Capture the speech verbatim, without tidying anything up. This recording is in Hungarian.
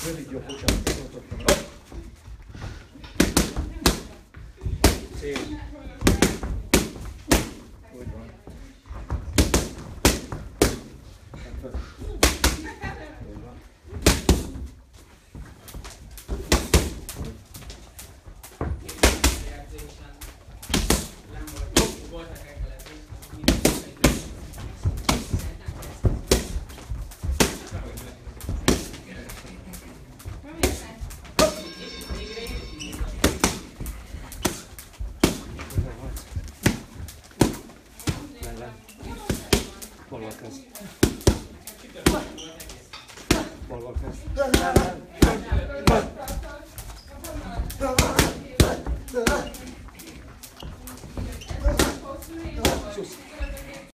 Rövid, jó, bocsánat. Szép. Úgy van. Úgy van. Balval kezd. Balval kezd. Szusz.